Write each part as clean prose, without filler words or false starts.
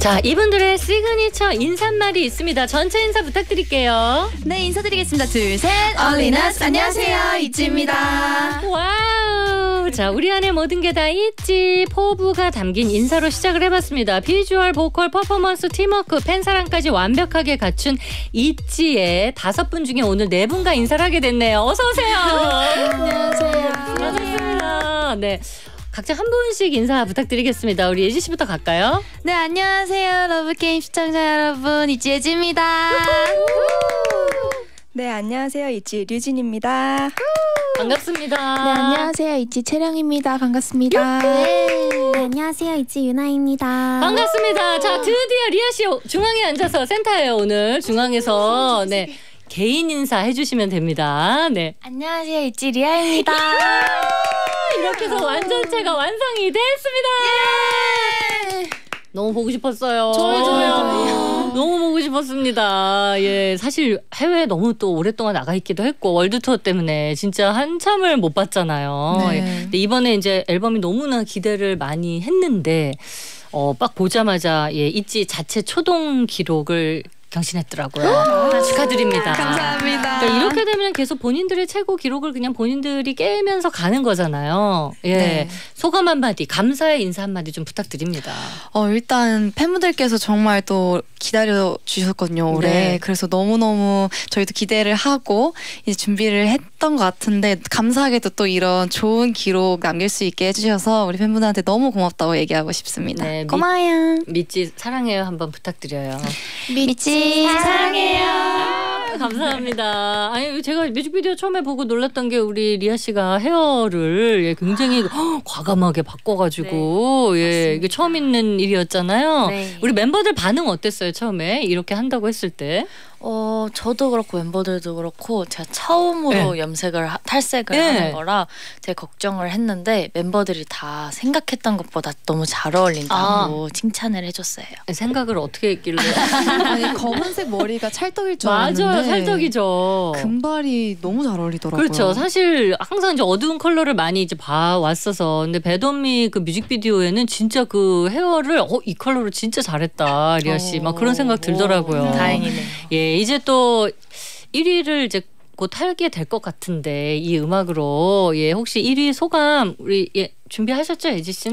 자, 이분들의 시그니처 인사말이 있습니다. 전체 인사 부탁드릴게요. 네, 인사드리겠습니다. 둘, 셋. 얼리너스 안녕하세요. 이지입니다. 와우. 자, 우리 안에 모든 게 다 있지. 포부가 담긴 인사로 시작을 해봤습니다. 비주얼, 보컬, 퍼포먼스, 팀워크, 팬사랑까지 완벽하게 갖춘 있지의 5분 중에 오늘 4분과 인사를 하게 됐네요. 어서 오세요. 안녕하세요. 반갑습니다. 네. 각자 한 분씩 인사 부탁드리겠습니다. 우리 예지 씨부터 갈까요? 네, 안녕하세요. 러브게임 시청자 여러분. 이지 예지입니다. 네, 안녕하세요. 있지 류진입니다. 반갑습니다. 네, 안녕하세요. 있지 채령입니다. 반갑습니다. 네, 안녕하세요. 있지 유나입니다. 반갑습니다. 자, 드디어 리아 씨 중앙에 앉아서 센터예요. 오늘 중앙에서 네 개인 인사 해주시면 됩니다. 네. 안녕하세요. 있지 리아입니다. 이렇게 해서 완전체가 완성이 됐습니다. 너무 보고 싶었어요. 저요. 너무 보고 싶었습니다. 예, 사실 해외에 너무 또 오랫동안 나가 있기도 했고 월드 투어 때문에 진짜 한참을 못 봤잖아요. 네. 예, 근데 이번에 이제 앨범이 너무나 기대를 많이 했는데 딱 보자마자 예, 있지 자체 초동 기록을 경신했더라고요. 축하드립니다. 감사합니다. 그러니까 이렇게 되면 계속 본인들의 최고 기록을 그냥 본인들이 깨면서 가는 거잖아요. 예, 네. 소감 한마디, 감사의 인사 한마디 좀 부탁드립니다. 일단 팬분들께서 정말 또 기다려 주셨거든요, 올해. 네. 그래서 너무너무 저희도 기대를 하고 이제 준비를 했던 것 같은데 감사하게도 또 이런 좋은 기록 남길 수 있게 해주셔서 우리 팬분들한테 너무 고맙다고 얘기하고 싶습니다. 네, 고마워요. 미찌 사랑해요 한번 부탁드려요. 미찌 사랑해요. 감사합니다. 아니 제가 뮤직비디오 처음에 보고 놀랐던 게 우리 리아 씨가 헤어를 예, 굉장히 과감하게 바꿔가지고 예, 이게 처음 있는 일이었잖아요. 네. 우리 멤버들 반응 어땠어요 처음에 이렇게 한다고 했을 때? 저도 그렇고 멤버들도 그렇고 제가 처음으로 탈색을 네. 하는 거라 되게 걱정을 했는데 member들이 다 생각했던 것보다 너무 잘 어울린다고 칭찬을 해줬어요. 생각을 어떻게 했길래? 아니, 검은색 머리가 찰떡일 줄 알았는데 맞아요, 찰떡이죠. 금발이 너무 잘 어울리더라고요. 그렇죠. 사실 항상 이제 어두운 컬러를 많이 이제 봐왔어서 근데 배돈미 그 뮤직비디오에는 진짜 그 헤어를 이 컬러로 진짜 잘했다 리아 씨 막 그런 생각 들더라고요. 다행이네요. 예, 이제 또 1위를 이제 곧 하게 될 것 같은데 이 음악으로 예 혹시 1위 소감 우리 예 준비하셨죠 예지 씨는?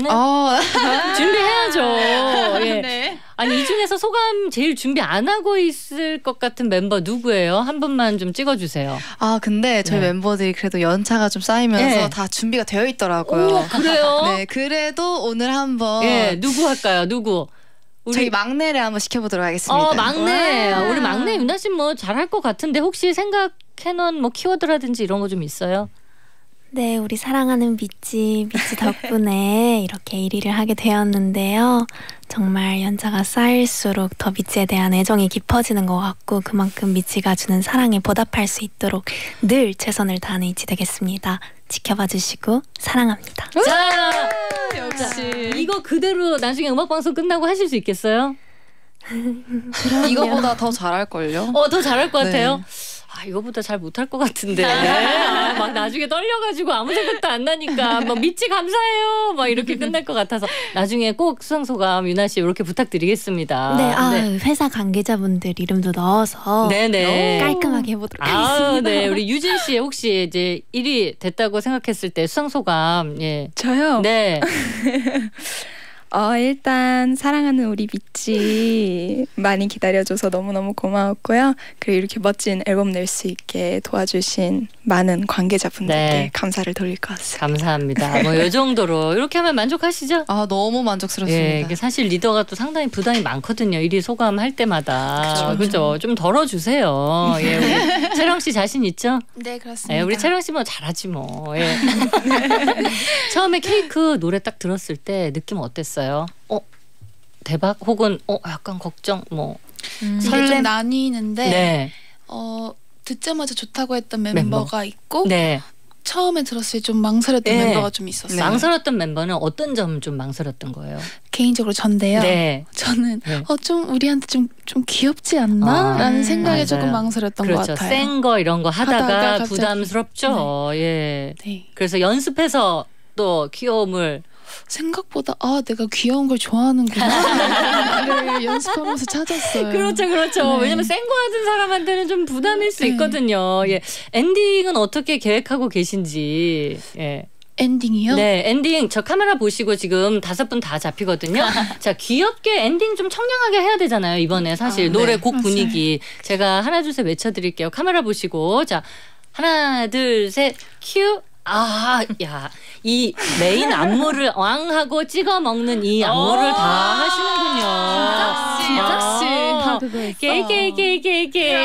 준비해야죠. 예. 네. 아니 이 중에서 소감 제일 준비 안 하고 있을 것 같은 멤버 누구예요? 한 분만 좀 찍어주세요. 근데 저희 네. 멤버들이 그래도 연차가 좀 쌓이면서 네. 다 준비가 되어 있더라고요. 오, 그래요? 네, 그래도 오늘 한번 예, 누구 할까요? 누구? 저희 막내를 한번 시켜보도록 하겠습니다. 막내. 와. 우리 막내 유나 씨 뭐 잘할 것 같은데 혹시 생각해놓은 뭐 키워드라든지 이런 거 좀 있어요? 네, 우리 사랑하는 미찌 덕분에 이렇게 1위를 하게 되었는데요. 정말 연차가 쌓일수록 더 미찌에 대한 애정이 깊어지는 것 같고 그만큼 미찌가 주는 사랑에 보답할 수 있도록 늘 최선을 다하는 이지 되겠습니다. 지켜봐 주시고 사랑합니다. 자, 역시 이거 그대로 나중에 음악방송 끝나고 하실 수 있겠어요? 이거보다 더 잘할걸요? 더 잘할 것 같아요? 네. 이거보다 잘 못할 것 같은데 막 나중에 떨려가지고 아무 생각도 안 나니까 막 미찌 감사해요 막 이렇게 끝날 것 같아서 나중에 꼭 수상소감 유나 씨 이렇게 부탁드리겠습니다. 네, 회사 관계자분들 이름도 넣어서 네네. 깔끔하게 해보도록 하겠습니다. 네, 우리 유진 씨 혹시 이제 1위 됐다고 생각했을 때 수상소감 예. 저요? 네. 일단 사랑하는 우리 미찌 많이 기다려줘서 너무너무 고마웠고요. 그리고 이렇게 멋진 앨범 낼 수 있게 도와주신 많은 관계자분들께 네. 감사를 돌릴 것 같습니다. 감사합니다. 뭐 이 정도로 이렇게 하면 만족하시죠? 너무 만족스럽습니다. 예, 이게 사실 리더가 또 상당히 부담이 많거든요. 1위 소감할 때마다. 그죠? 좀 덜어주세요. 예, 우리 채령 씨 자신 있죠? 네, 그렇습니다. 예, 우리 채령 씨 뭐 잘하지 뭐. 예. 처음에 케이크 노래 딱 들었을 때 느낌 어땠어요? 대박? 혹은 약간 걱정? 뭐. 이게 좀 나뉘는데 네. 듣자마자 좋다고 했던 멤버가 있고 네. 처음에 들었을 때 좀 망설였던 네. 멤버가 좀 있었어요. 망설였던 멤버는 어떤 점 좀 망설였던 거예요? 개인적으로 전데요. 네. 저는 네. 좀 우리한테 좀 귀엽지 않나? 라는 생각에 맞아요. 조금 망설였던 그렇죠. 것 같아요. 센 거 이런 거 하다가 갑자기. 부담스럽죠. 예. 네. 그래서 연습해서 또 귀여움을 생각보다 내가 귀여운 걸 좋아하는구나를 연습하면서 찾았어요. 그렇죠. 네. 왜냐면 센 거 하는 사람한테는 좀 부담일 수 있거든요. 예. 엔딩은 어떻게 계획하고 계신지. 예. 엔딩이요? 네, 엔딩 저 카메라 보시고 지금 5분 다 잡히거든요. 자, 귀엽게 엔딩 좀 청량하게 해야 되잖아요. 이번에 사실 노래 네. 곡 분위기 제가 하나 둘 셋 외쳐드릴게요. 카메라 보시고 자 하나 둘 셋 큐. 야, 이 메인 안무를 왕하고 찍어 먹는 이 안무를 다 하시는군요. 진짜 다 그거 했어. 케이케이케이케이케이.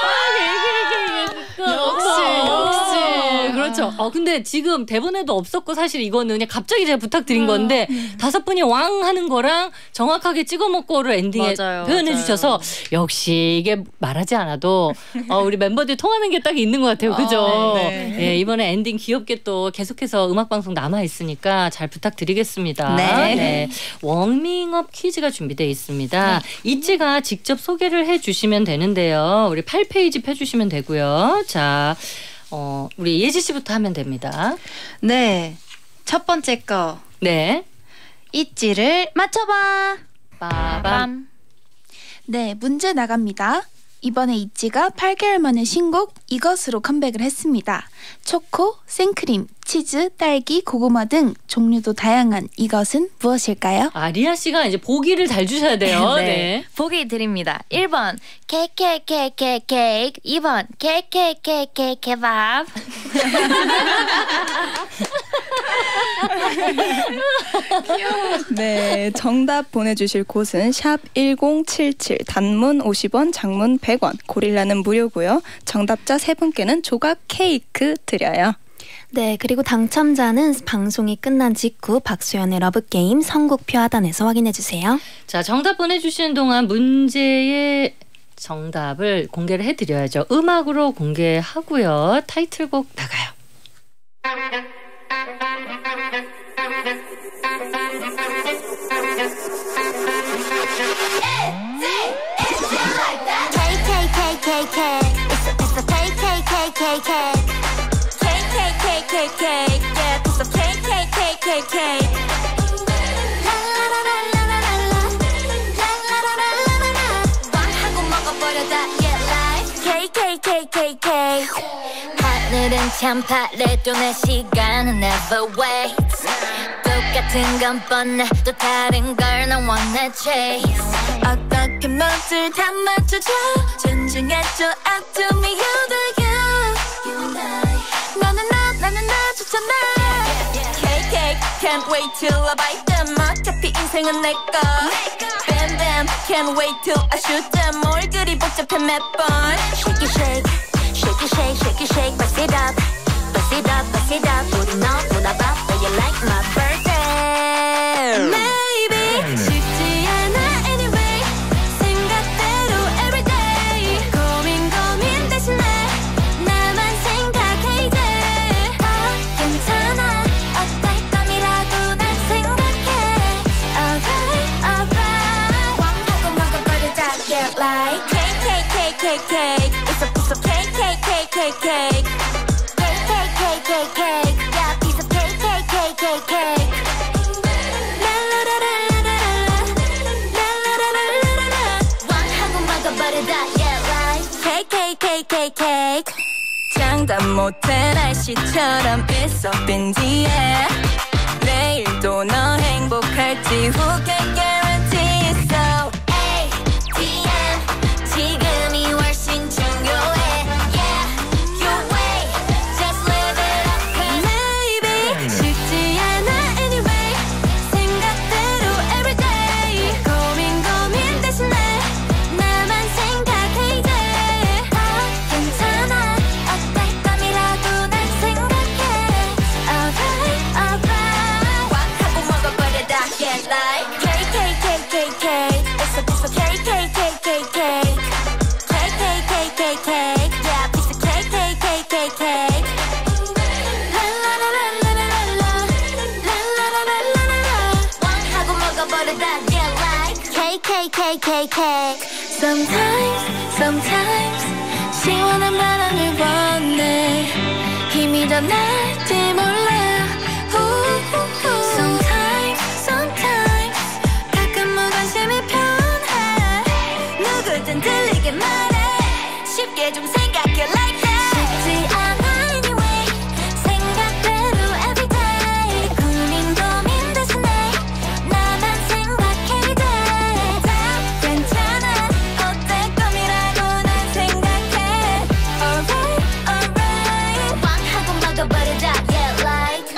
역시. 그렇죠. 근데 지금 대본에도 없었고 사실 이거는 그냥 갑자기 제가 부탁드린 건데 5분이 왕 하는 거랑 정확하게 찍어 먹고를 엔딩에 표현해 주셔서 역시 이게 말하지 않아도 우리 멤버들 통하는 게 딱 있는 것 같아요. 그죠? 네. 예, 이번에 엔딩 귀엽게 또 계속해서 음악방송 남아있으니까 잘 부탁드리겠습니다. 네. 워밍업 퀴즈가 준비되어 있습니다. 이찌가 직접 소개를 해주시면 되는데요. 우리 8페이지 펴주시면 되고요. 자, 우리 예지 씨부터 하면 됩니다. 네. 첫 번째 거. 네. 있지를 맞춰봐. 빠밤. 네, 문제 나갑니다. 이번에 있지가 8개월 만에 신곡 이것으로 컴백을 했습니다. 초코, 생크림, 치즈, 딸기, 고구마 등 종류도 다양한 이것은 무엇일까요? 리아 씨가 이제 보기를 잘 주셔야 돼요. 네. 보기 드립니다. 1번 케이크 2번 케이크 케밥. 네, 정답 보내주실 곳은 샵 1077, 단문 50원, 장문 100원, 고릴라는 무료고요. 정답자 3분께는 조각 케이크 드려요. 네, 그리고 당첨자는 방송이 끝난 직후 박수연의 러브게임 선곡표 하단에서 확인해주세요. 자, 정답 보내주시는 동안 문제의 정답을 공개를 해드려야죠. 음악으로 공개하고요. 타이틀곡 나가요. 하늘은 참 파래도 내 시간은 never waits. 똑같은 건 뻔해 또 다른 걸 난 원해 chase. 어떻게 멋을 다 맞춰줘 존중해줘 up to me you do you. 너는 나조차나. Cake can't wait till I bite them. 어차피 인생은 내꺼. Bam bam can't wait till I shoot them. 뭘 그리 복잡해 몇 번. Shake it shake shake it shake shake it shake bust it up bust it up bust it up 우리 너무나 바빠 you like my birthday. Maybe 쉽지 않아 anyway 생각대로 everyday 고민 대신에 나만 생각해 이제 괜찮아 어떨 감이라도 날 생각해 alright alright 왕하고 먹어버리자 get like cake it's a piece of cake yeah piece of cake 왕하고 먹어버리자 yeah like cake 장담 못해 날씨처럼 있어 빈지에 내일도 너 행복할지 who can guarantee so ATM 지금이 훨씬 중요해 yeah your way just live it up maybe 쉽지 않아 anyway 생각대로 everyday 고민 대신에 나만 생각해 이제 괜찮아 어떨 감이라도 날 생각해 alright alright 왕하고 먹어버리자 yeah like cake it's a piece of cake yeah piece of cake 왕하고 먹어버리자 yeah like cake Sometimes 시원한 바람을 원해 힘이 더 날지 몰라 Sometimes 어디든 들리게 말해 쉽게 좀 생각해 like that 쉽지 않아 anyway 생각대로 everyday 고민 대신에 나만 생각해도 돼 다 괜찮아 어때 꿈이라고 난 생각해 alright alright 왕하고 먹어버리자 yeah like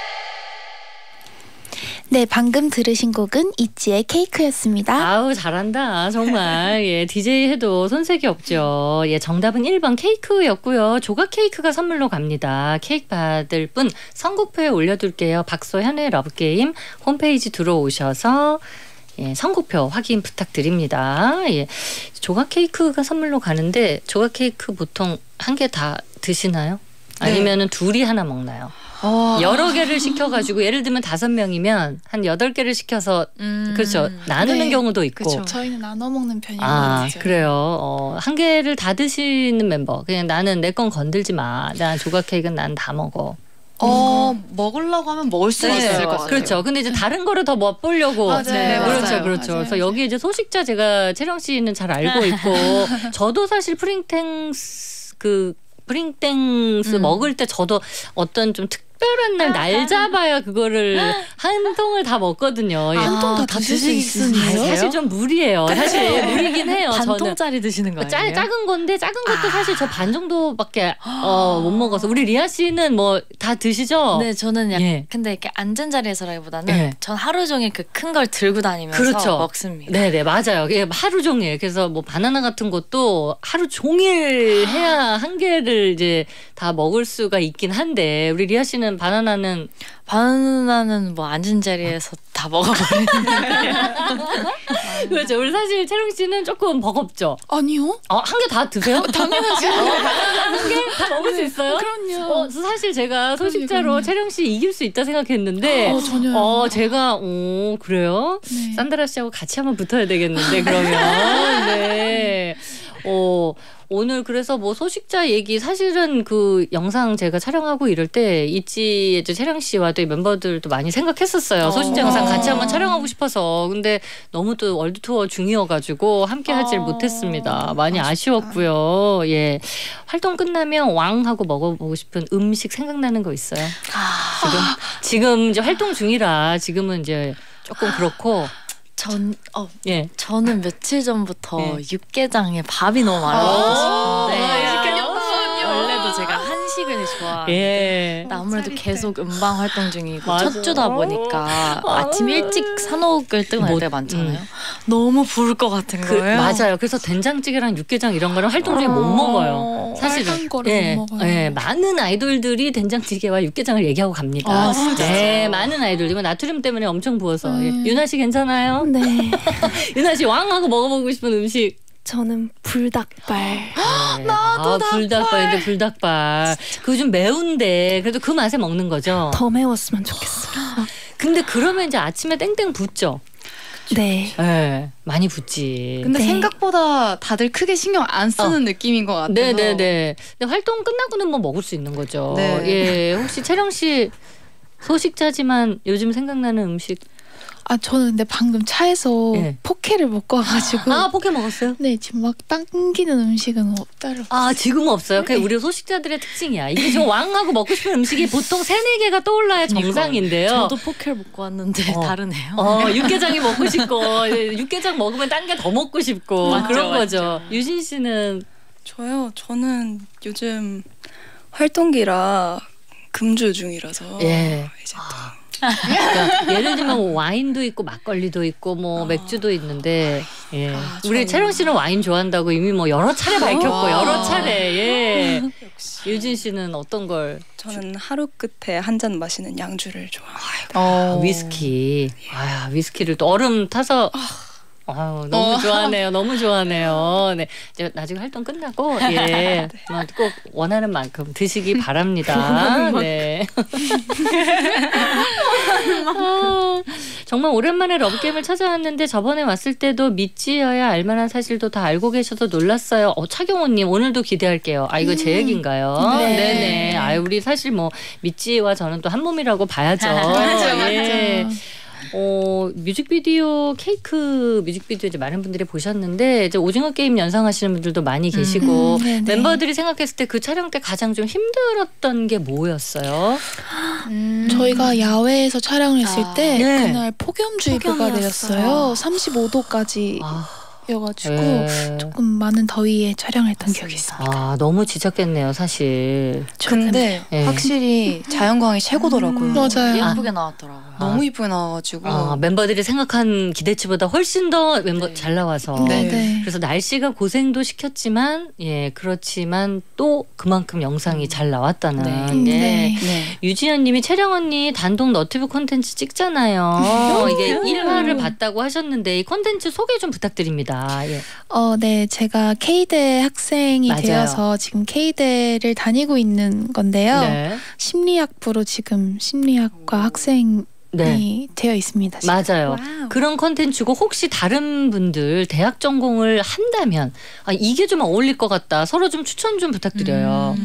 네, 방금 들으신 곡은 있지의 케이크였습니다. 아우 잘한다 정말. 예, DJ 해도 손색이 없죠. 예, 정답은 1번 케이크였고요. 조각 케이크가 선물로 갑니다. 케이크 받을 분 선곡표에 올려둘게요. 박소현의 러브게임 홈페이지 들어오셔서 예, 선곡표 확인 부탁드립니다. 예, 조각 케이크가 선물로 가는데 조각 케이크 보통 한 개 다 드시나요? 아니면은 둘이 하나 먹나요? 여러 개를 시켜가지고 예를 들면 5명이면 한 8개를 시켜서 그렇죠 나누는 네. 경우도 있고 그쵸. 저희는 나눠 먹는 편인 것 아 같아요. 그래요. 한 개를 다 드시는 멤버 그냥 나는 내 건 건들지 마. 난 조각 케이크는 난 다 먹어. 먹으려고 하면 먹을 수 네. 있을 것 같아요. 그렇죠. 근데 이제 다른 거를 더 맛보려고 맞아요. 네, 그렇죠, 맞아요. 그렇죠. 맞아요. 그래서 여기 이제 소식자 제가 채령 씨는 잘 알고 있고 저도 사실 프링땡스 먹을 때 저도 어떤 좀 특별한 날 잡아야 그거를 한 통을 다 먹거든요. 예. 한 통 다 드실 수 있으세요? 사실 좀 무리예요. 사실 무리긴 해요. 반 저는. 통짜리 드시는 거 아니에요? 작은 건데 작은 것도 사실 저 반 정도밖에 못 먹어서 우리 리아 씨는 뭐 다 드시죠? 네, 저는 약간 예. 근데 이렇게 앉은 자리에서라기보다는 예. 전 하루 종일 그 큰 걸 들고 다니면서 그렇죠. 먹습니다. 네네 맞아요. 예, 하루 종일 그래서 뭐 바나나 같은 것도 하루 종일 해야 한 개를 이제 다 먹을 수가 있긴 한데 우리 리아 씨는 바나나는 뭐 앉은 자리에서 다 먹어버리는 그렇죠. 우리 사실 채령 씨는 조금 버겁죠. 아니요? 한 개 다 드세요? 당연하죠. 한 개 다 먹을 수 있어요? 그럼요. 사실 제가 소식자로 그럼요. 채령 씨 이길 수 있다 생각했는데 전혀요. 제가 그래요? 네. 산드라 씨하고 같이 한번 붙어야 되겠는데 그러면 네. 오늘 그래서 뭐 소식자 얘기 사실은 그 영상 제가 촬영하고 이럴 때 있지 채령 씨와 또 멤버들도 많이 생각했었어요. 소식자 영상 같이 한번 촬영하고 싶어서 근데 너무 또 월드 투어 중이어가지고 함께 하질 못했습니다. 많이 아쉬웠고요. 예, 활동 끝나면 왕 하고 먹어보고 싶은 음식 생각나는 거 있어요? 지금 이제 활동 중이라 지금은 이제 조금 그렇고. 예. 저는 며칠 전부터 육개장에 밥이 너무 많이 먹고 싶은데 원래도 제가 한식을 좋아하는데 예. 아무래도 계속 음방 활동 중이고 맞아. 첫 주다 보니까 아침 일찍 산옥을 뜨고 날 때 많잖아요. 너무 부을 것 같은 거예요. 맞아요. 그래서 된장찌개랑 육개장 이런 거는 활동 중에 못 먹어요. 사실은. 빨간 거를 못 먹어요. 예, 많은 아이돌들이 된장찌개와 육개장을 얘기하고 갑니다. 진짜? 네, 많은 아이돌들. 나트륨 때문에 엄청 부어서. 예. 유나 씨 괜찮아요? 네. 유나 씨 왕하고 먹어보고 싶은 음식. 저는 불닭발. 나도 불닭발인데 불닭발. 그거 좀 매운데 그래도 그 맛에 먹는 거죠. 더 매웠으면 좋겠어요. 근데 그러면 이제 아침에 땡땡 붓죠. 네. 네, 많이 붓지. 근데 네. 생각보다 다들 크게 신경 안 쓰는 느낌인 것 같아서. 네네네. 근데 활동 끝나고는 뭐 먹을 수 있는 거죠. 네. 예, 혹시 채령 씨 소식자지만 요즘 생각나는 음식. 저는 근데 방금 차에서 예. 포케를 먹고 와가지고 포케 먹었어요? 네, 지금 막 당기는 음식은 따로 지금은 없어요. 그게 우리 소식자들의 특징이야. 이게 지금 왕하고 먹고 싶은 음식이 보통 3-4개가 떠올라야 정상인데요. 저도 포케를 먹고 왔는데 다르네요. 육개장이 먹고 싶고 육개장 먹으면 딴 게 더 먹고 싶고 맞죠, 그런 맞죠. 거죠. 유진 씨는 저는 요즘 활동기라 금주 중이라서 예. 이제 그러니까 예를 들면 뭐 와인도 있고 막걸리도 있고 뭐 맥주도 있는데 예. 우리 채령 씨는 와인 좋아한다고 이미 뭐 여러 차례 밝혔고 여러 차례 예. 유진 씨는 어떤 걸? 저는 하루 끝에 한 잔 마시는 양주를 좋아해요. 위스키. 위스키를 또 얼음 타서 너무 좋아하네요. 너무 좋아하네요. 네, 이제 나중에 활동 끝나고 예, 꼭 원하는 만큼 드시기 바랍니다. 네. 정말 오랜만에 러브게임을 찾아왔는데 저번에 왔을 때도 미찌여야 알만한 사실도 다 알고 계셔서 놀랐어요. 차경호님 오늘도 기대할게요. 이거 제 얘기인가요? 네네. 우리 사실 뭐 미찌와 저는 또 한 몸이라고 봐야죠. 맞죠. 예. 뮤직비디오 케이크 뮤직비디오 이제 많은 분들이 보셨는데 이제 오징어 게임 연상하시는 분들도 많이 계시고 멤버들이 생각했을 때 그 촬영 때 가장 좀 힘들었던 게 뭐였어요? 저희가 야외에서 촬영을 했을 때 그날 폭염주의보가 내렸어요. 35도까지. 여가지고 조금 많은 더위에 촬영을 했던 기억이 있습니다. 너무 지쳤겠네요, 사실. 근데 확실히 자연광이 최고더라고요. 맞아요. 예쁘게 나왔더라고요. 너무 이쁘게 나와가지고 멤버들이 생각한 기대치보다 훨씬 더 잘 나와서 그래서 날씨가 고생도 시켰지만 그렇지만 또 그만큼 영상이 잘 나왔다는 유지연님이 채령 언니 단독 너튜브 콘텐츠 찍잖아요. 이게 1화를 봤다고 하셨는데 이 콘텐츠 소개 좀 부탁드립니다. 네, 제가 K대 학생이 되어서 지금 K대를 다니고 있는 건데요. 심리학부로 지금 심리학과 학생이 되어 있습니다. 지금. 맞아요. 와우. 그런 콘텐츠고 혹시 다른 분들 대학 전공을 한다면 이게 좀 어울릴 것 같다. 서로 좀 추천 좀 부탁드려요.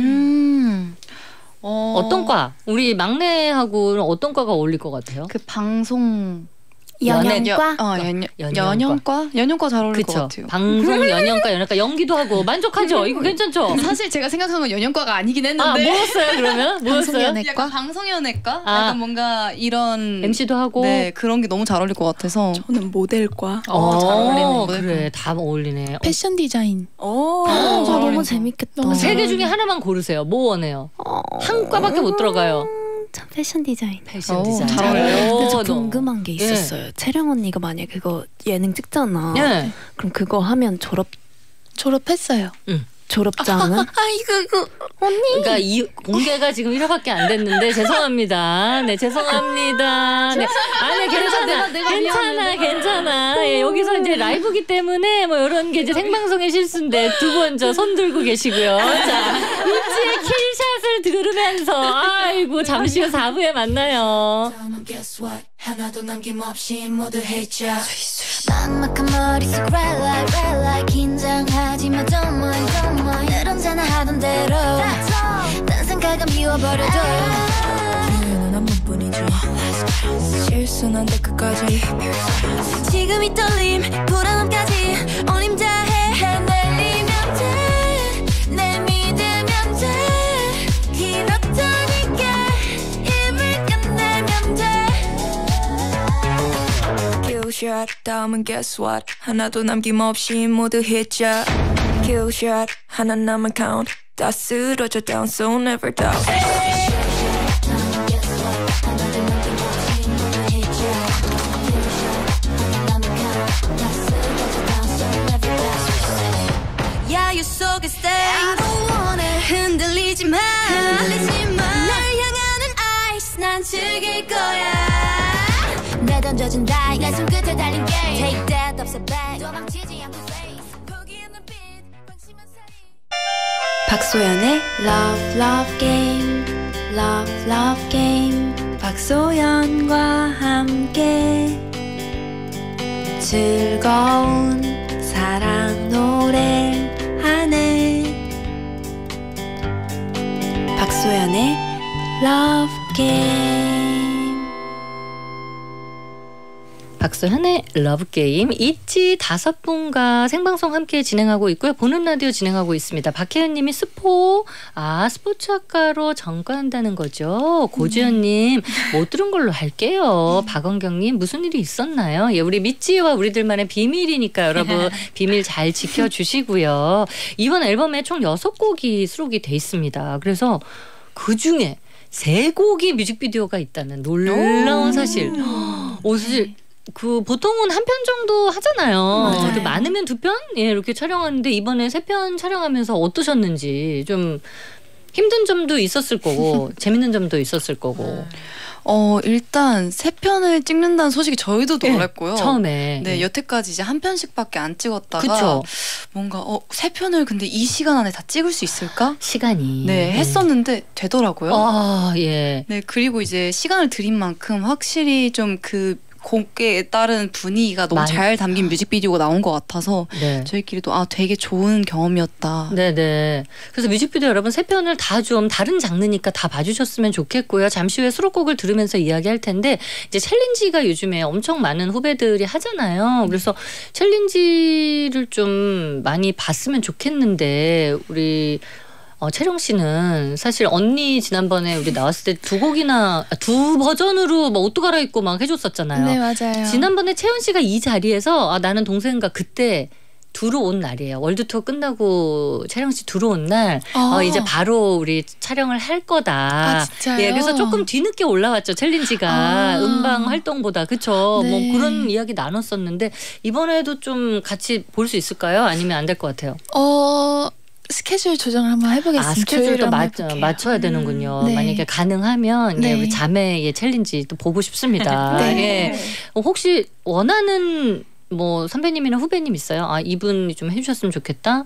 어떤 과? 우리 막내하고는 어떤 과가 어울릴 것 같아요? 그 방송 연예과? 연영과 잘 어울릴 것 같아요. 방송 연영과 연기도 하고 만족하죠? 이거 괜찮죠? 사실 제가 생각한 건 연영과가 아니긴 했는데. 뭐였어요 그러면? 뭐였어요? 약간 방송연예과? 약간 뭔가 이런 MC도 하고 그런 게 너무 잘 어울릴 것 같아서. 저는 모델과. 잘 어울리네. 그래, 다 어울리네. 패션 디자인. 너무 재밌겠다. 세 개 중에 하나만 고르세요. 뭐 원해요? 한 과밖에 못 들어가요. 참 패션 디자인. 패션 디자인. 잘 어울려요. 근데 저 궁금한 게 있었어요. 채령 언니가 만약에 그거 예능 찍잖아. 그럼 그거 하면 졸업했어요. 졸업장은? 이거 언니. 그러니까 이 공개가 지금 1화밖에 안 됐는데 죄송합니다. 네, 죄송합니다. 네. 아니 괜찮아. 여기서 이제 라이브기 때문에 뭐 이런 게 이제 생방송의 실수인데 두 분 저 손 들고 계시고요. 자, 이치의 킬샷을 들으면서 아이고 잠시 후 4부에 만나요. 하나도 남김없이 모두 해줘 막막한 머릿속 red light 긴장하지 마 don't mind 늘 언제나 하던 대로 딴 생각은 비워버려도 기회는 한 번뿐이지 실수는 안 돼 끝까지 지금 이 떨림 불안함까지 온 힘 다해 해내리면 돼 내믿으면 돼 길었다니까 입을 끝내면 돼 Killshot 다음은 guess what 하나도 남김없이 모두 hit자 Killshot 하나 남은 count 다 쓰러져 down so never doubt 야유 속에 stay I don't want it 흔들리지 마 날 향하는 ice 난 즐길 거야 던져진 다이 내 손끝에 달린 게임 Take that up so back 도망치지 않고 face 포기하는 빛 방심한 사이 박소연의 Love Love Game Love Love Game 박소연과 함께 즐거운 사랑 노래하네 박소연의 Love Game 박소현의 러브게임 있지 5분과 생방송 함께 진행하고 있고요. 보는 라디오 진행하고 있습니다. 박혜연님이 스포츠학과로 전과한다는 거죠. 고주연님 못 들은 걸로 할게요. 박원경님 무슨 일이 있었나요? 우리 미찌와 우리들만의 비밀이니까 여러분 비밀 잘 지켜주시고요. 이번 앨범에 총 6곡이 수록이 돼 있습니다. 그래서 그중에 3곡이 뮤직비디오가 있다는 놀라운 사실. 사실 보통은 한 편 정도 하잖아요. 많으면 2편? 이렇게 촬영하는데 이번에 3편 촬영하면서 어떠셨는지 좀 힘든 점도 있었을 거고 재밌는 점도 있었을 거고. 일단 3편을 찍는다는 소식이 저희도 놀랐고요. 처음에. 네, 여태까지 이제 한 편씩밖에 안 찍었다가 그쵸? 뭔가 3편을 근데 이 시간 안에 다 찍을 수 있을까? 시간이. 네, 했었는데 되더라고요. 예. 네, 그리고 이제 시간을 들인 만큼 확실히 좀 그 곡에 따른 분위기가 너무 잘 담긴 뮤직비디오가 나온 것 같아서 네. 저희끼리도 되게 좋은 경험이었다. 네네. 그래서 뮤직비디오 여러분 3편을 다 좀 다른 장르니까 다 봐주셨으면 좋겠고요. 잠시 후에 수록곡을 들으면서 이야기할 텐데 이제 챌린지가 요즘에 엄청 많은 후배들이 하잖아요. 그래서 챌린지를 좀 많이 봤으면 좋겠는데 우리 채령 씨는 사실 언니 지난번에 우리 나왔을 때 두 버전으로 막 옷도 갈아입고 막 해줬었잖아요. 네, 맞아요. 지난번에 채연 씨가 이 자리에서 나는 동생과 그때 들어온 날이에요. 월드 투어 끝나고 채령 씨 들어온 날 이제 바로 우리 촬영을 할 거다. 진짜요? 예, 그래서 조금 뒤늦게 올라왔죠. 챌린지가 음방 활동보다 그렇죠. 네. 뭐 그런 이야기 나눴었는데 이번에도 좀 같이 볼 수 있을까요? 아니면 안 될 것 같아요? 스케줄 조정을 한번 해보겠습니다. 스케줄도 맞춰야 되는군요. 네. 만약에 가능하면 네. 우리 자매의 챌린지 또 보고 싶습니다. 네. 예. 혹시 원하는 뭐 선배님이나 후배님 있어요? 이분이 좀 해주셨으면 좋겠다.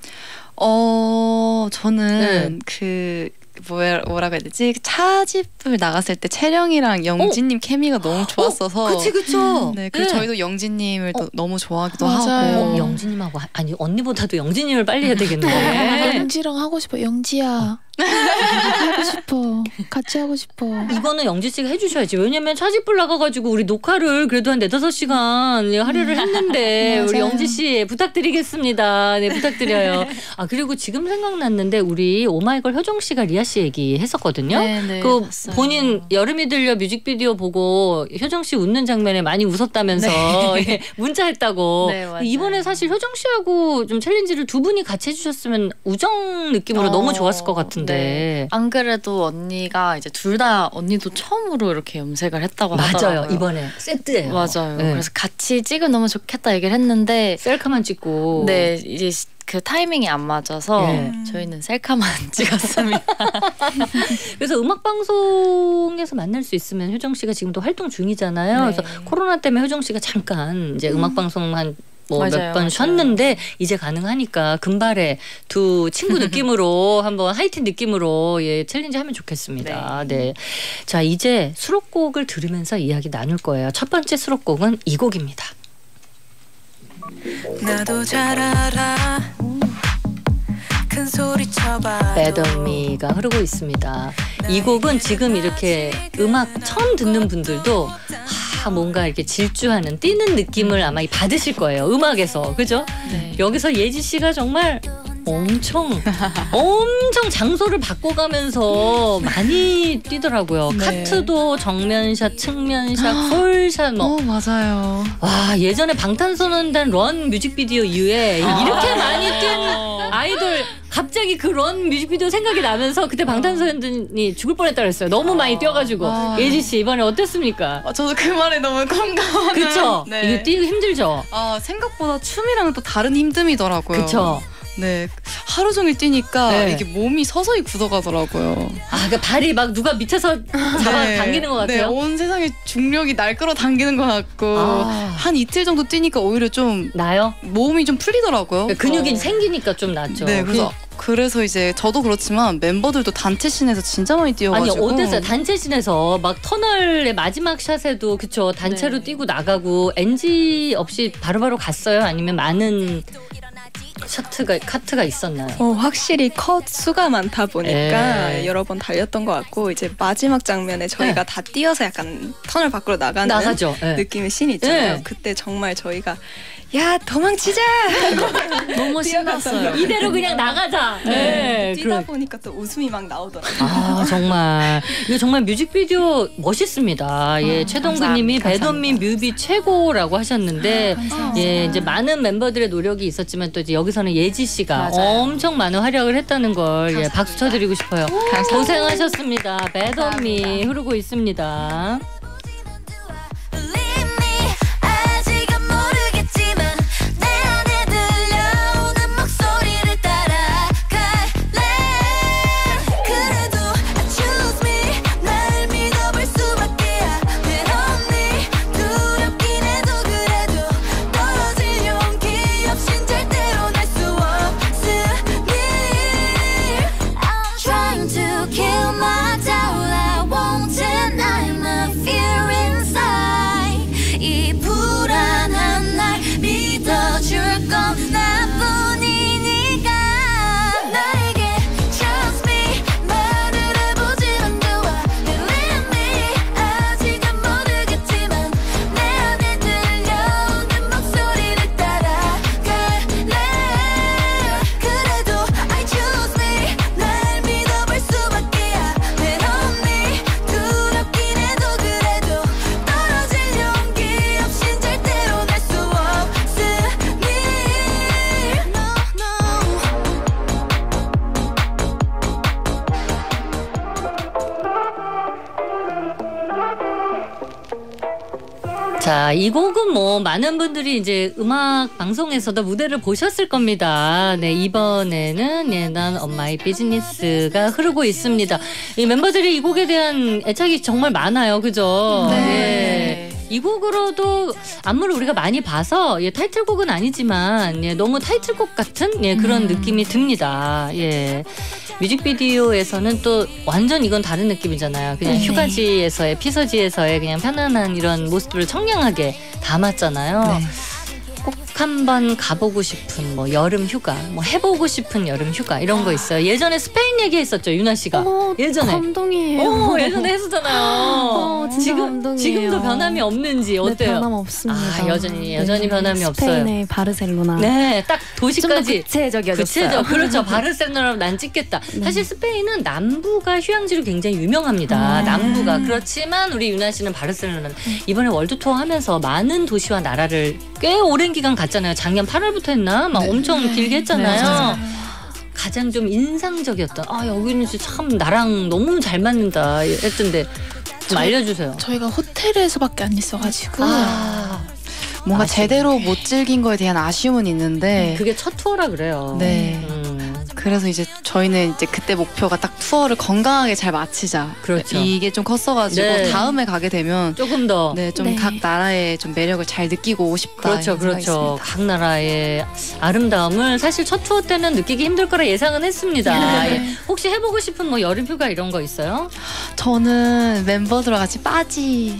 저는 뭐라고 해야 되지? 차집을 나갔을 때 채령이랑 영진님 케미가 너무 좋았어서. 그쵸. 네, 그리고 저희도 영진님을 또 너무 좋아하기도 맞아요. 하고. 영진님하고 언니보다도 영진님을 빨리 해야 되겠네. 영지랑 하고 싶어. 영지야. 하고 싶어. 같이 하고 싶어. 이거는 영지 씨가 해주셔야지. 왜냐면 차집불 나가가지고 우리 녹화를 그래도 한 4-5시간 할애를 했는데 우리 영지 씨 부탁드리겠습니다. 네, 부탁드려요. 그리고 지금 생각났는데 우리 오마이걸 효정 씨가 리아 씨 얘기 했었거든요. 네, 그 봤어요. 본인 여름이 들려 뮤직비디오 보고 효정 씨 웃는 장면에 많이 웃었다면서 예, 문자했다고. 네, 맞아요. 이번에 사실 효정 씨하고 좀 챌린지를 두 분이 같이 해주셨으면 우정 느낌으로 너무 좋았을 것 같은데. 네. 안 그래도 언니가 이제 둘 다 언니도 처음으로 이렇게 염색을 했다고 맞아요. 하더라고요. 이번에 세트예요. 맞아요. 네. 그래서 같이 찍으면 너무 좋겠다 얘기를 했는데 셀카만 찍고. 네, 이제 그 타이밍이 안 맞아서 저희는 셀카만 찍었습니다. 그래서 음악 방송에서 만날 수 있으면 효정 씨가 지금도 활동 중이잖아요. 네. 그래서 코로나 때문에 효정 씨가 잠깐 이제 음악 방송 한 몇 번 맞아요. 쉬었는데 이제 가능하니까 금발의 두 친구 느낌으로 한번 하이틴 느낌으로 챌린지 하면 좋겠습니다. 네. 자, 이제 수록곡을 들으면서 이야기 나눌 거예요. 첫 번째 수록곡은 이 곡입니다. 나도 잘 알아. 큰 소리 쳐봐. Bad on Me가 흐르고 있습니다. 이 곡은 지금 이렇게 음악 처음 듣는 분들도 뭔가 이렇게 질주하는 뛰는 느낌을 아마 받으실 거예요. 음악에서. 그죠? 네. 여기서 예지 씨가 정말 엄청 장소를 바꿔가면서 많이 뛰더라고요. 네. 카트도 정면샷, 측면샷, 풀샷 맞아요. 와, 예전에 방탄소년단 런 뮤직비디오 이후에 이렇게 많이 뛴 아이돌 갑자기 그 런 뮤직비디오 생각이 나면서 그때 방탄소년단이 죽을 뻔했다 그랬어요. 너무 많이 뛰어가지고. 예지 씨 이번에 어땠습니까? 저도 그 말에 너무 공감하네요. 그쵸? 네. 이게 뛰기 힘들죠? 생각보다 춤이랑 또 다른 힘듦이더라고요. 그쵸? 네, 하루 종일 뛰니까 네. 이게 몸이 서서히 굳어가더라고요. 그 발이 막 누가 밑에서 잡아 당기는 것 같아요. 네, 온 세상의 중력이 날 끌어당기는 것 같고 한 이틀 정도 뛰니까 오히려 좀 나요? 몸이 좀 풀리더라고요. 근육이 생기니까 좀 낫죠. 네, 그래서 이제 저도 그렇지만 멤버들도 단체 씬에서 진짜 많이 뛰어가지고. 아니 어땠어요? 단체 씬에서 막 터널의 마지막 샷에도 그쵸 단체로 뛰고 나가고 NG 없이 바로바로 갔어요? 아니면 많은 카트가 있었나요? 확실히 컷 수가 많다 보니까 여러 번 달렸던 것 같고 이제 마지막 장면에 저희가 다 뛰어서 약간 터널 밖으로 나가죠. 느낌의 씬이 있잖아요. 그때 정말 저희가 야 도망치자 너무 신났어요. 이대로 그냥 나가자. 뛰다 보니까 또 웃음이 막 나오더라고요. 정말 이거 정말 뮤직비디오 멋있습니다. 최동근님이 Bad on Me 뮤비 최고라고 하셨는데 이제 많은 멤버들의 노력이 있었지만 또 이제 여기서는 예지 씨가 엄청 많은 활약을 했다는 걸 박수 쳐드리고 싶어요. 고생하셨습니다. Bad on Me 흐르고 있습니다. Kill my doubt, I won't deny my fear. 자, 이 곡은 뭐 많은 분들이 이제 음악 방송에서도 무대를 보셨을 겁니다. 네, 이번에는 난 On My Business가 흐르고 있습니다. 이 멤버들이 이 곡에 대한 애착이 정말 많아요. 그죠? 네. 이 곡으로도 안무를 우리가 많이 봐서 타이틀곡은 아니지만 너무 타이틀곡 같은 그런 느낌이 듭니다. 뮤직비디오에서는 또 완전 이건 다른 느낌이잖아요. 그냥 휴가지에서의 피서지에서의 그냥 편안한 이런 모습들을 청량하게 담았잖아요. 네. 꼭 한번 가보고 싶은 뭐 여름 휴가, 뭐 해보고 싶은 여름 휴가 이런 거 있어요. 예전에 스페인 얘기했었죠, 유나 씨가. 예전에. 감동이에요. 예전에 했었잖아요. 진짜 감동이에요. 지금도 변함이 없는지 어때요? 네, 변함 없습니다. 여전히 변함이 없어요. 스페인의 바르셀로나. 네, 딱 도시까지. 구체적이었어요. 그렇죠. 바르셀로나로 난 찍겠다. 사실 스페인은 남부가 휴양지로 굉장히 유명합니다. 남부가. 그렇지만 우리 유나 씨는 바르셀로나. 이번에 월드 투어 하면서 많은 도시와 나라를 꽤 오랜 기간 갔잖아요. 작년 8월부터 했나? 막 엄청 길게 했잖아요. 가장 좀 인상적이었던 여기는 참 나랑 너무 잘 맞는다 했던데 좀 알려주세요. 저희가 호텔에서밖에 안 있어가지고 뭔가 제대로 못 즐긴 거에 대한 아쉬움은 있는데 그게 첫 투어라 그래요. 네. 그래서 이제 저희는 이제 그때 목표가 딱 투어를 건강하게 잘 마치자. 그렇죠. 이게 좀 컸어가지고 다음에 가게 되면 조금 더 좀 각 나라의 좀 매력을 잘 느끼고 오고 싶다. 그렇죠. 각 나라의 아름다움을 사실 첫 투어 때는 느끼기 힘들 거라 예상은 했습니다. 혹시 해보고 싶은 뭐 여름 휴가 이런 거 있어요? 저는 멤버들과 같이 빠지.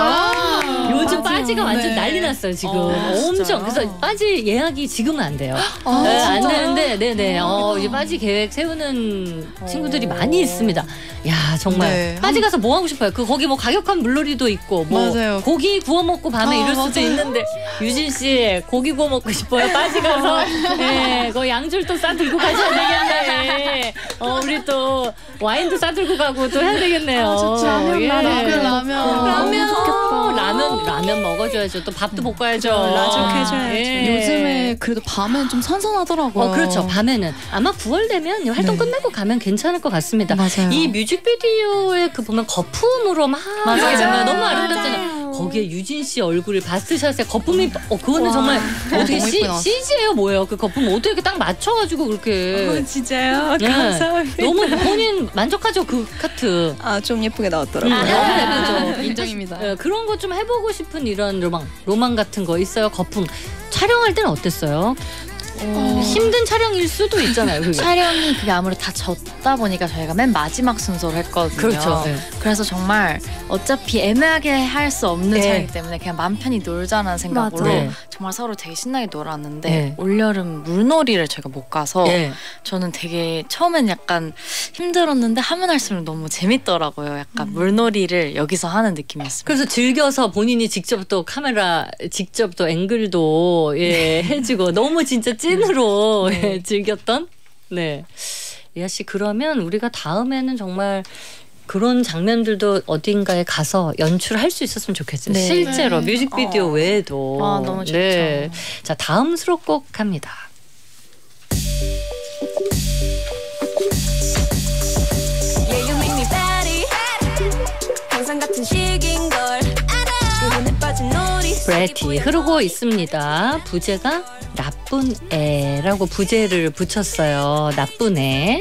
요즘 빠지가 완전 난리 났어요 지금. 엄청. 그래서 빠지 예약이 지금은 안 돼요. 안 되는데 이제 빠지 계획 세우는 친구들이 많이 있습니다. 야 정말 빠지 가서 뭐 하고 싶어요? 거기 뭐 가격한 물놀이도 있고 뭐 맞아요. 고기 구워 먹고 밤에 이럴 수도 있는데 유진 씨 고기 구워 먹고 싶어요? 빠지 가서 그 양줄도 싸 들고 가셔야 되겠네. 우리 또 와인도 싸 들고 가고 또 해야 되겠네요. 라면 먹어줘야죠. 또 밥도 볶아야죠. 라죽해줘야죠. 요즘에 그래도 밤엔 좀 선선하더라고요. 그렇죠. 밤에는 아마 9월 되면 활동 끝나고 가면 괜찮을 것 같습니다. 맞아요. 이 뮤직비디오에 보면 거품으로 막 맞아요. 너무 아름답잖아요. 거기에 유진 씨 얼굴을 바스샷에 거품이 그거는 정말 어떻게 CG예요 뭐예요? 그 거품 어떻게 이렇게 딱 맞춰가지고 그렇게 진짜요? 감사합니다. 너무 본인 만족하죠 그 카트. 좀 예쁘게 나왔더라고요. 너무 예쁘죠. 인정입니다. 그런 거 좀 해보고 싶은 이런 로망 같은 거 있어요? 거품 촬영할 때는 어땠어요? 힘든 촬영일 수도 있잖아요. 그게. 촬영이 그게 아무래도 다 졌다 보니까 저희가 맨 마지막 순서로 했거든요. 그렇죠. 그래서 정말 어차피 애매하게 할 수 없는 촬영이기 때문에 그냥 맘 편히 놀자는 생각으로 정말 서로 되게 신나게 놀았는데 올여름 물놀이를 저희가 못 가서 저는 되게 처음엔 약간 힘들었는데 하면 할수록 너무 재밌더라고요. 약간 물놀이를 여기서 하는 느낌이었습니다. 그래서 즐겨서 본인이 직접 또 카메라 직접 또 앵글도 해주고 너무 진짜 찐으로 즐겼던. 리아 씨 그러면 우리가 다음에는 정말 그런 장면들도 어딘가에 가서 연출할 수 있었으면 좋겠어요. 실제로 뮤직비디오 외에도. 너무 좋죠. 자 다음 수록곡 갑니다. 브레티 흐르고 있습니다. 부제가 나쁜 애라고 부제를 붙였어요. 나쁜 애.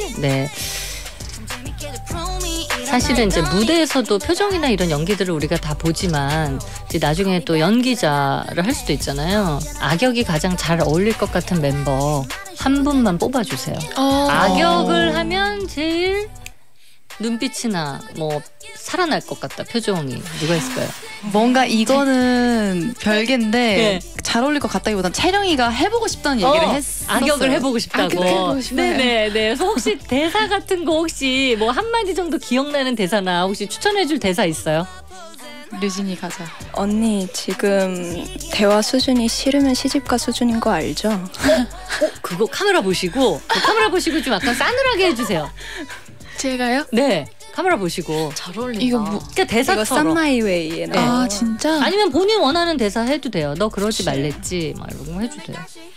사실은 이제 무대에서도 표정이나 이런 연기들을 우리가 다 보지만 이제 나중에 또 연기자를 할 수도 있잖아요. 악역이 가장 잘 어울릴 것 같은 멤버 한 분만 뽑아주세요. 악역을 하면 제일 눈빛이나 뭐 살아날 것 같다 표정이 누가 있을까요? 뭔가 이거는 별개인데 잘 어울릴 것 같다기보단 채령이가 해보고 싶다는 얘기를 했었어요. 악역을 해보고 싶다고. 해보고 싶어요. 그래서 혹시 대사 같은 거 혹시 뭐 한마디 정도 기억나는 대사나 혹시 추천해줄 대사 있어요? 류진이 가자. 언니 지금 대화 수준이 싫으면 시집가 수준인 거 알죠? 그거 카메라 보시고 좀 약간 싸늘하게 해주세요. 제가요? 네. 카메라 보시고. 잘 어울린다. 이거 그러니까 대사처럼. 이거 썸마이웨이에 나와. 진짜? 아니면 본인 원하는 대사 해도 돼요. 너 그러지 말랬지. 막 이런 거 해도 돼요.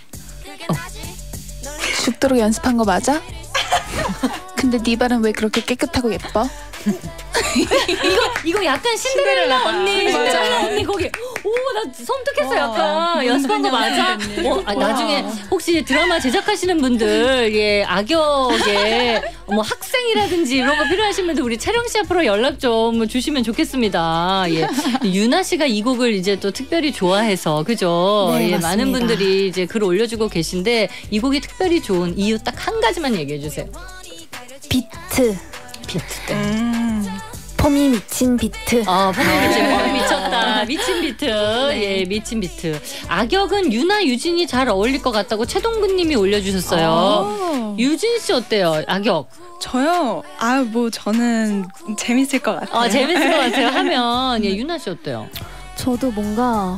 죽도록 연습한 거 맞아? 근데 네 발은 왜 그렇게 깨끗하고 예뻐? 이거 약간 신데렐라 언니. 신데렐라 언니 거기 나 섬뜩했어 약간. 연습한 거 맞아? 나중에 혹시 드라마 제작하시는 분들 악역에 뭐 학생이라든지 이런 거 필요하신 분들 우리 채령 씨 앞으로 연락 좀 주시면 좋겠습니다. 유나 씨가 이 곡을 이제 또 특별히 좋아해서 그죠? 네, 많은 분들이 이제 글 올려주고 계신데 이 곡이 특별히 좋은 이유 딱 한 가지만 얘기해 주세요. 비트. 비트. 폼이 미친 비트. 폼이 미쳤다. 미친 비트. 미친 비트. 악역은 유나, 유진이 잘 어울릴 것 같다고 최동근님이 올려주셨어요. 유진 씨 어때요? 악역? 저요? 저는 재밌을 것 같아요. 재밌을 것 같아요. 하면 유나 씨 어때요? 저도 뭔가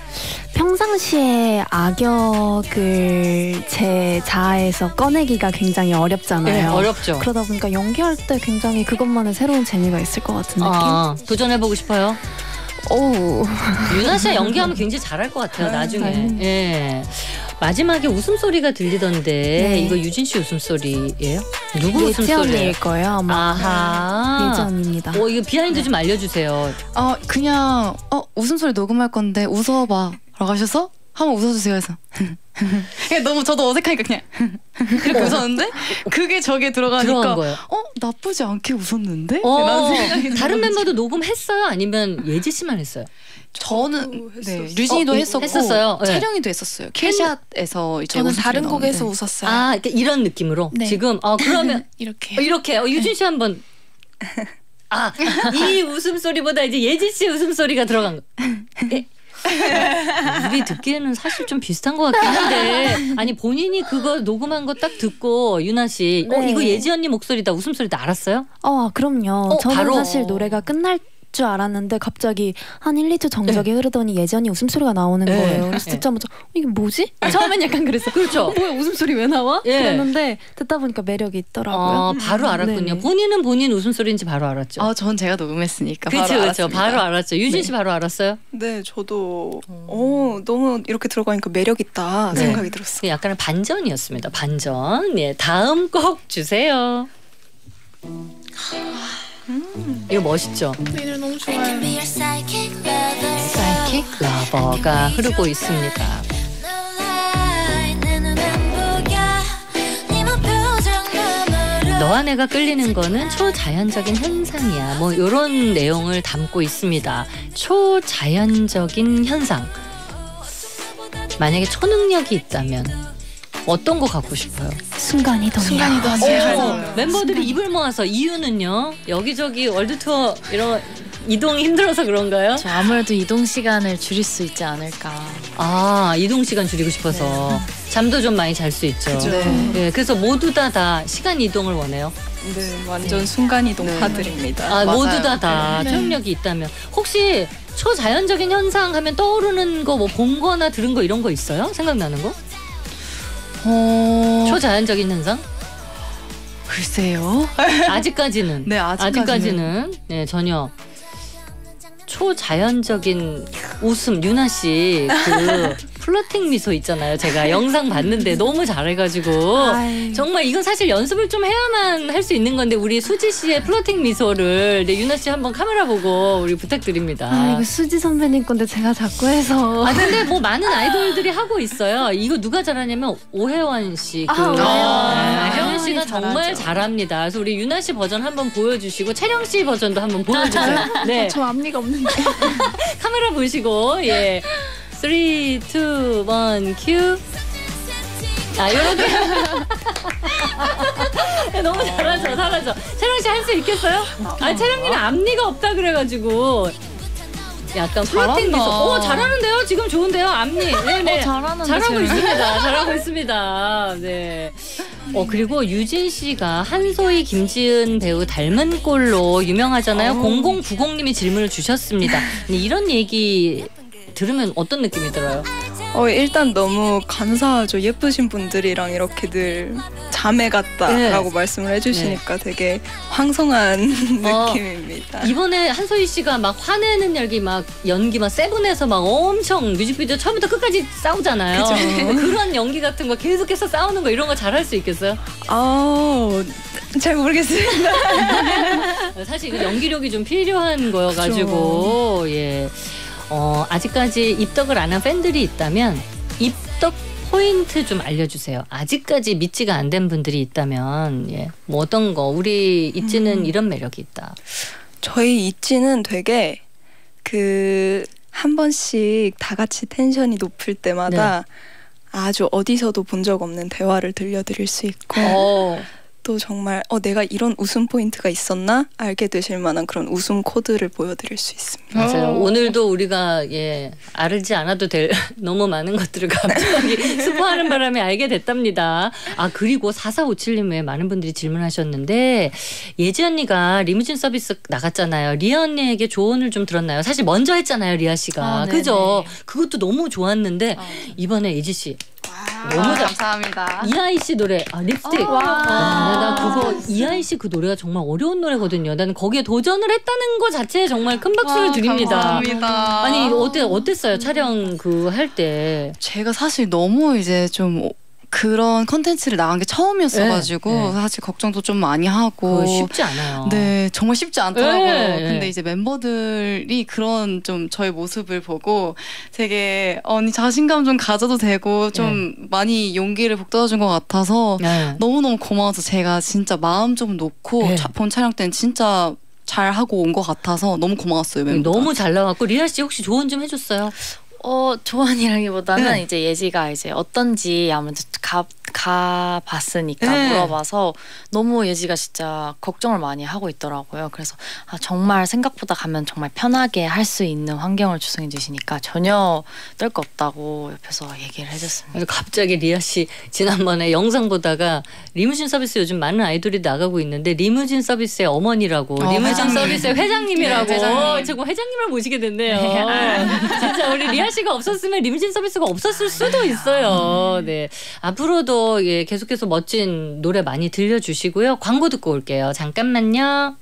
평상시에 악역을 제 자아에서 꺼내기가 굉장히 어렵잖아요. 어렵죠. 그러다 보니까 연기할 때 굉장히 그것만의 새로운 재미가 있을 것 같은 느낌. 도전해보고 싶어요? 유나 씨가 연기하면 굉장히 잘할 것 같아요. 나중에. 마지막에 웃음소리가 들리던데 이거 유진 씨 웃음소리예요? 누구 웃음소리예요? 예지언니일 거예요. 아하. 예지언니입니다. 이거 비하인드 좀 알려주세요. 그냥 웃음소리 녹음할 건데 웃어봐 라고 하셔서 한번 웃어주세요 해서 너무 저도 어색하니까 그냥 이렇게 웃었는데 그게 저게 들어가니까 나쁘지 않게 웃었는데? 라는 생각이 다른 멤버도 녹음했어요? 아니면 예지 씨만 했어요? 저는 류진이도 했었어요. 촬영이도 했었어요. 킬샷에서 이제 저는 다른 곡에서 웃었어요. 그러니까 이런 느낌으로 지금 그러면 이렇게 유진 씨 한번 이 웃음소리보다 이제 예지 씨 웃음소리가 들어간 거. 우리 듣기에는 사실 좀 비슷한 것 같긴 한데 아니 본인이 그거 녹음한 거 딱 듣고 유나 씨 이거 예지 언니 목소리다 웃음소리다 알았어요? 그럼요. 저는 바로 사실 노래가 끝날 줄 알았는데 갑자기 한 1, 2초 정적이 흐르더니 예지 언니 웃음소리가 나오는 거예요. 그래서 듣자마자 이게 뭐지? 처음엔 약간 그랬어. 그렇죠. 뭐야 웃음소리 왜 나와? 그랬는데 듣다 보니까 매력이 있더라고요. 바로 알았군요. 본인은 본인 웃음소리인지 바로 알았죠. 전 제가 녹음했으니까 그렇죠. 바로 알았죠. 유진 씨 바로 알았어요? 네, 저도 너무 이렇게 들어가니까 매력 있다 생각이 들었어요. 약간의 반전이었습니다. 반전. 다음 곡 주세요. 이거 멋있죠? 이 노래 너무 좋아요. 사이킥 러버가 흐르고 있습니다. 너와 내가 끌리는 거는 초자연적인 현상이야. 뭐 이런 내용을 담고 있습니다. 초자연적인 현상. 만약에 초능력이 있다면 어떤 거 갖고 싶어요? 순간이동이요. 멤버들이 입을 모아서 이유는요? 여기저기 월드 투어 이런 이동이 힘들어서 그런가요? 저 아무래도 이동 시간을 줄일 수 있지 않을까. 이동 시간 줄이고 싶어서 잠도 좀 많이 잘 수 있죠. 그래서 모두 다 시간 이동을 원해요. 네, 완전 순간 이동 파들입니다. 모두 다 초능력이 있다면 혹시 초자연적인 현상 하면 떠오르는 거 뭐 본 거나 들은 거 이런 거 있어요? 생각나는 거? 초자연적인 현상? 글쎄요. 아직까지는. 아직까지는 전혀. 초자연적인 웃음. 유나 씨 그 플러팅 미소 있잖아요. 제가 영상 봤는데 너무 잘해가지고 정말 이건 사실 연습을 좀 해야만 할 수 있는 건데 우리 수지 씨의 플러팅 미소를 유나 씨 한번 카메라 보고 우리 부탁드립니다. 이거 수지 선배님 건데 제가 자꾸 해서. 근데 뭐 많은 아이돌들이 하고 있어요. 이거 누가 잘하냐면 오혜원 씨. 혜원 씨가 정말 잘합니다. 그래서 우리 유나 씨 버전 한번 보여주시고 채령 씨 버전도 한번 보여주세요. 네. 저 앞니가 없는데. 카메라 보시고 3, 2, 1, 큐. 요렇게. 너무 잘하죠. 채령 씨 할 수 있겠어요? 채령님은 앞니가 없다 그래가지고 약간 플러팅 미소. 잘하는데요? 지금 좋은데요? 앞니. 네네. 잘하고 있습니다. 네. 그리고 유진 씨가 한소희, 김지은 배우 닮은 꼴로 유명하잖아요. 0090님이 질문을 주셨습니다. 이런 얘기 들으면 어떤 느낌이 들어요? 일단 너무 감사하죠. 예쁘신 분들이랑 이렇게 늘 자매 같다라고 말씀을 해주시니까 되게 황송한 느낌입니다. 이번에 한소희 씨가 막 화내는 연기 막 세븐에서 막 엄청 뮤직비디오 처음부터 끝까지 싸우잖아요. 그런 연기 같은 거 계속해서 싸우는 거 이런 거 잘할 수 있겠어요? 잘 모르겠습니다. 사실 연기력이 좀 필요한 거여가지고 아직까지 입덕을 안 한 팬들이 있다면 입덕 포인트 좀 알려주세요. 아직까지 믿지가 안 된 분들이 있다면 뭐 어떤 거 우리 있지는 이런 매력이 있다. 저희 있지는 되게 한 번씩 다 같이 텐션이 높을 때마다 아주 어디서도 본 적 없는 대화를 들려드릴 수 있고 또 정말 내가 이런 웃음 포인트가 있었나 알게 되실 만한 그런 웃음 코드를 보여드릴 수 있습니다. 맞아요. 오늘도 우리가 알지 않아도 될 너무 많은 것들을 갑자기 스포하는 바람에 알게 됐답니다. 그리고 4457님에 많은 분들이 질문하셨는데 예지 언니가 리무진 서비스 나갔잖아요. 리아 언니에게 조언을 좀 들었나요? 사실 먼저 했잖아요, 리아 씨가. 그죠? 그것도 너무 좋았는데 이번에 예지 씨 너무 감사합니다. 이하이 씨 노래 립스틱. 나 그거 이하이 씨 그 노래가 정말 어려운 노래거든요. 나는 거기에 도전을 했다는 거 자체에 정말 큰 박수를 드립니다. 감사합니다. 아니 어땠어요? 촬영 할 때. 제가 사실 너무 이제 좀 그런 컨텐츠를 나간 게 처음이었어가지고 사실 걱정도 좀 많이 하고 쉽지 않아요. 네, 정말 쉽지 않더라고요. 근데 이제 멤버들이 그런 좀 저의 모습을 보고 되게 언니 자신감 좀 가져도 되고 좀 많이 용기를 북돋아준 것 같아서 너무너무 고마워서 제가 진짜 마음 좀 놓고 본 촬영 때는 진짜 잘 하고 온 것 같아서 너무 고마웠어요. 멤버들. 너무 잘 나왔고 리아 씨 혹시 조언 좀 해줬어요? 조언이라기보다는 이제 예지가 이제 어떤지 아무래도 가봤으니까 물어봐서 너무 예지가 진짜 걱정을 많이 하고 있더라고요. 그래서 정말 생각보다 가면 정말 편하게 할 수 있는 환경을 조성해 주시니까 전혀 떨 거 없다고 옆에서 얘기를 해줬습니다. 갑자기 리아 씨 지난번에 영상 보다가 리무진 서비스 요즘 많은 아이돌이 나가고 있는데 리무진 서비스의 어머니라고 리무진 서비스의 회장님이라고 자꾸 회장님을 모시게 됐네요. 진짜 우리 리아 씨가 없었으면 리무진 서비스가 없었을 수도 있어요. 네. 앞으로도 계속해서 멋진 노래 많이 들려주시고요. 광고 듣고 올게요. 잠깐만요.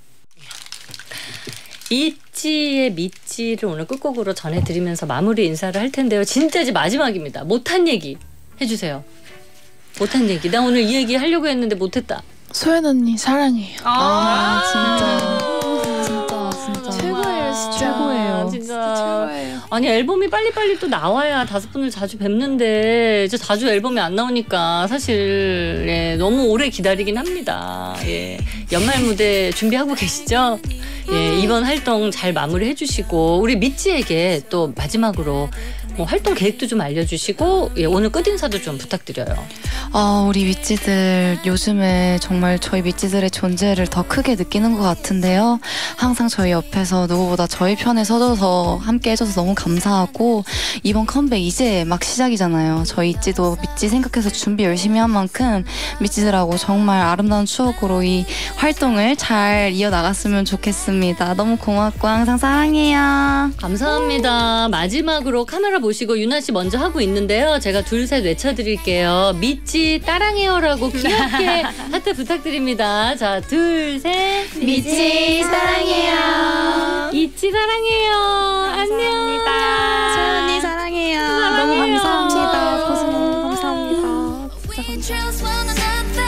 있지의 미찌를 오늘 끝곡으로 전해드리면서 마무리 인사를 할 텐데요. 진짜 이제 마지막입니다. 못한 얘기 해주세요. 못한 얘기. 나 오늘 이 얘기 하려고 했는데 못했다. 소연 언니 사랑해요. 진짜. 최고예요, 진짜. 최고예요. 진짜 최고예요. 아니 앨범이 빨리빨리 또 나와야 5분을 자주 뵙는데 이제 자주 앨범이 안 나오니까 사실 너무 오래 기다리긴 합니다. 연말 무대 준비하고 계시죠? 이번 활동 잘 마무리해 주시고 우리 미찌에게 또 마지막으로 뭐 활동 계획도 좀 알려주시고 오늘 끝인사도 좀 부탁드려요. 우리 미찌들 요즘에 정말 저희 미찌들의 존재를 더 크게 느끼는 것 같은데요. 항상 저희 옆에서 누구보다 저희 편에 서줘서 함께 해줘서 너무 감사하고 이번 컴백 이제 막 시작이잖아요. 저희 있지도 미찌 생각해서 준비 열심히 한 만큼 미찌들하고 정말 아름다운 추억으로 이 활동을 잘 이어나갔으면 좋겠습니다. 너무 고맙고 항상 사랑해요. 감사합니다. 마지막으로 카메라 보시고 유나 씨 먼저 하고 있는데요. 제가 둘 셋 외쳐드릴게요. 미찌 따랑해요라고 귀엽게 하트 부탁드립니다. 자, 둘 셋. 미찌 사랑해요. 있지 사랑해요. 안녕. 소연이 사랑해요. 너무 감사합니다. 감사합니다. 진짜 감사합니다.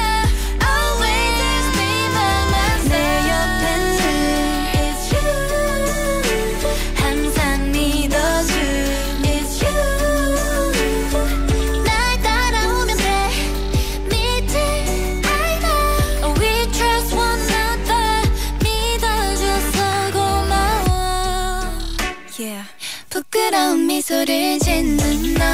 부끄러운 미소를 짓는 너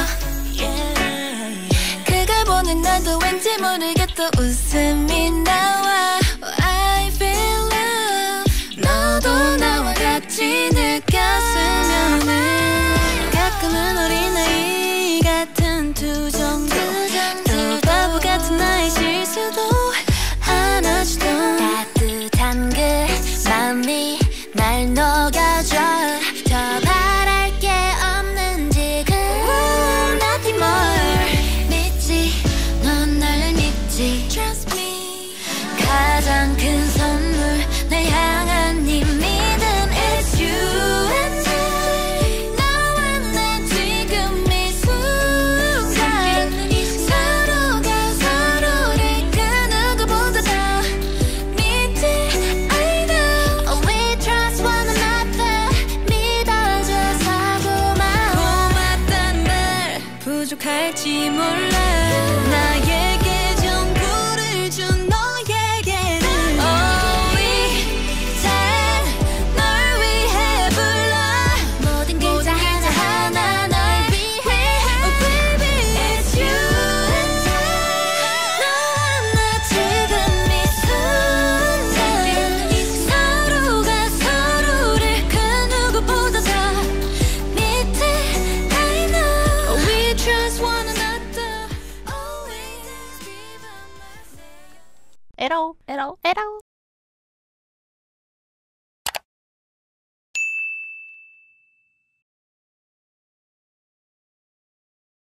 그걸 보는 나도 왠지 모르게 또 웃음이 나와 I feel love 너도 나와 같이 느꼈으면은 가끔은 어린아이 같은 투정도 또 바보 같은 나의 실수도 안아주던 따뜻한 그 마음이 날 녹여줘 더 바랄 게 없는 지금 Nothing more 믿지 넌 날 믿지 Trust me 가장 큰 선물 날 향한 네 믿음 It's you and I 너와 나 지금 에러.